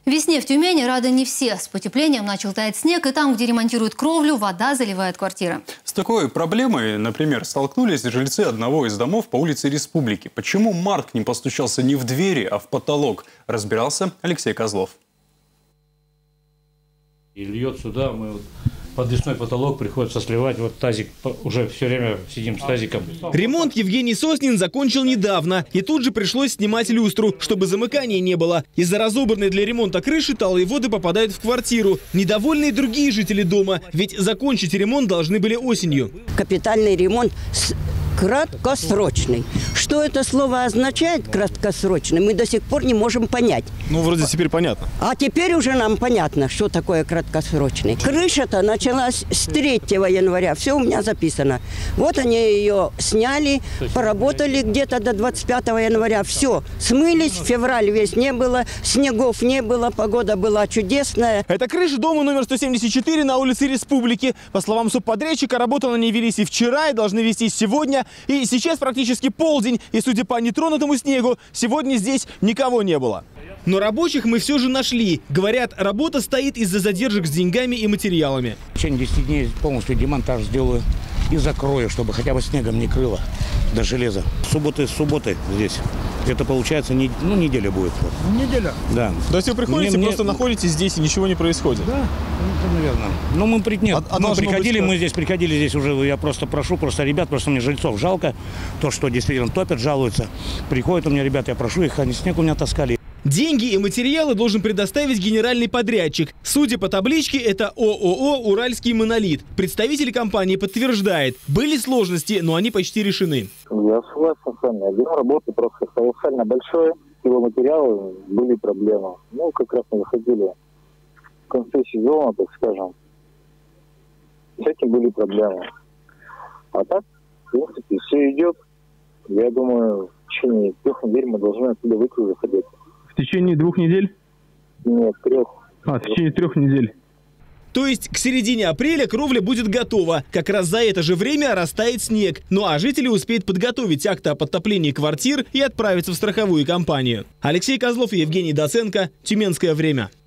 Весне в Тюмени рады не все. С потеплением начал таять снег, и там, где ремонтируют кровлю, вода заливает квартиры. С такой проблемой, например, столкнулись жильцы одного из домов по улице Республики. Почему Марк не постучался не в двери, а в потолок? Разбирался Алексей Козлов. И льет сюда, мы подвесной потолок приходится сливать, вот тазик, уже все время сидим с тазиком. Ремонт Евгений Соснин закончил недавно, и тут же пришлось снимать люстру, чтобы замыкания не было. Из-за разобранной для ремонта крыши талые воды попадают в квартиру. Недовольны и другие жители дома, ведь закончить ремонт должны были осенью. Капитальный ремонт краткосрочный. Что это слово означает, краткосрочный, мы до сих пор не можем понять. Ну, вроде теперь понятно. А теперь уже нам понятно, что такое краткосрочный. Крыша-то началась с 3 января, все у меня записано. Вот они ее сняли, поработали где-то до 25 января, все, смылись, февраль весь не было, снегов не было, погода была чудесная. Это крыша дома номер 174 на улице Республики. По словам субподрядчика, работы на ней велись и вчера, и должны вестись сегодня. И сейчас практически полдень, и судя по нетронутому снегу, сегодня здесь никого не было. Но рабочих мы все же нашли. Говорят, работа стоит из-за задержек с деньгами и материалами. В течение 10 дней полностью демонтаж сделаю и закрою, чтобы хотя бы снегом не крыло до железа. Субботы здесь. Это получается, неделя будет. Неделя? Да. То есть вы приходите, просто находитесь здесь и ничего не происходит? Да, это наверное. Ну, мы приходили здесь уже, я просто прошу, ребят, мне жильцов жалко. То, что действительно топят, жалуются. Приходят у меня ребята, я прошу их, они снег у меня таскали. Деньги и материалы должен предоставить генеральный подрядчик. Судя по табличке, это ООО «Уральский монолит». Представитель компании подтверждает, были сложности, но они почти решены. Я согласен с вами. Объем работы просто колоссально большой. Его материалы были проблемы. Как раз мы выходили в конце сезона, так скажем. С этим были проблемы. А так, в принципе, все идет. Я думаю, в течение 3 недель мы должны отсюда выйти и заходить. В течение 2 недель? Нет, 3. В течение 3 недель. То есть к середине апреля кровля будет готова. Как раз за это же время растает снег. Ну а жители успеют подготовить акты о подтоплении квартир и отправиться в страховую компанию. Алексей Козлов и Евгений Доценко. Тюменское время.